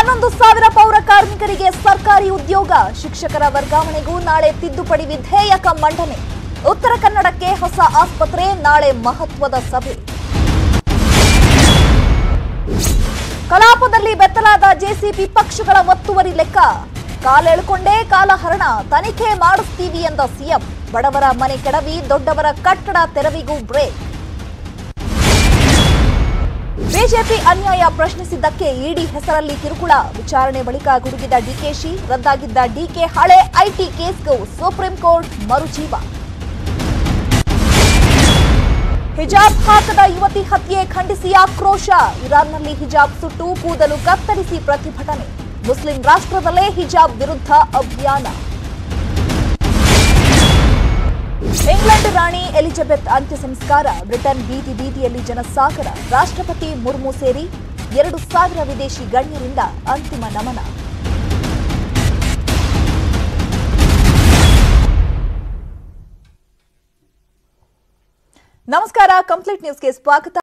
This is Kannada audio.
11,000 ಪೌರ ಕಾರ್ಮಿಕರಿಗೆ ಸರ್ಕಾರಿ ಉದ್ಯೋಗ, ಶಿಕ್ಷಕರ ವರ್ಗಾವಣೆಗೂ ನಾಳೆ ತಿದ್ದುಪಡಿ ವಿಧೇಯಕ ಮಂಡನೆ. ಉತ್ತರ ಕನ್ನಡಕ್ಕೆ ಹೊಸ ಆಸ್ಪತ್ರೆ, ನಾಳೆ ಮಹತ್ವದ ಸಭೆ. ಕಲಾಪದಲ್ಲಿ ಬೆತ್ತಲಾದ ಜೆಸಿಬಿ ಪಕ್ಷಗಳ ಒತ್ತುವರಿ ಲೆಕ್ಕ, ಕಾಲೆಳೆಕೊಂಡೇ ಕಾಲಹರಣ, ತನಿಖೆ ಮಾಡಿಸ್ತೀವಿ ಎಂದ ಸಿಎಂ. ಬಡವರ ಮನೆ ಕೆಡವಿ ದೊಡ್ಡವರ ಕಟ್ಟಡ ತೆರವಿಗೂ ಬ್ರೇಕ್. ಬಿಜೆಪಿ ಅನ್ಯಾಯ ಪ್ರಶ್ನಿಸಿದ್ದಕ್ಕೆ ಇಡಿ ಹೆಸರಲ್ಲಿ ಕಿರುಕುಳ, ವಿಚಾರಣೆ ಬಳಿಕ ಗುಡುಗಿದ ಡಿಕೆಶಿ, ರದ್ದಾಗಿದ್ದ ಡಿಕೆ ಹಳೆ ಐಟಿ ಕೇಸ್ಗೂ ಸುಪ್ರೀಂ ಕೋರ್ಟ್ ಮರುಜೀವ. ಹಿಜಾಬ್ ಹಾಕದ ಯುವತಿ ಹತ್ಯೆ ಖಂಡಿಸಿ ಆಕ್ರೋಶ, ಇರಾನ್ನಲ್ಲಿ ಹಿಜಾಬ್ ಸುಟ್ಟು ಕೂದಲು ಕತ್ತರಿಸಿ ಪ್ರತಿಭಟನೆ. ಮುಸ್ಲಿಂ ರಾಷ್ಟ್ರದಲ್ಲೇ ಹಿಜಾಬ್ ವಿರುದ್ಧ ಅಭಿಯಾನ. ಇಂಗ್ಲೆಂಡ್ ರಾಣಿ ಎಲಿಜಬೆತ್ ಅಂತ್ಯ ಸಂಸ್ಕಾರ, ಬ್ರಿಟನ್ ಬೀದಿ ಬೀದಿಯಲ್ಲಿ ಜನಸಾಗರ. ರಾಷ್ಟ್ರಪತಿ ಮುರ್ಮು ಸೇರಿ 2,000 ವಿದೇಶಿ ಗಣ್ಯರಿಂದ ಅಂತಿಮ ನಮನ. ನಮಸ್ಕಾರ, ಕಂಪ್ಲೀಟ್ ನ್ಯೂಸ್ಗೆ ಸ್ವಾಗತ.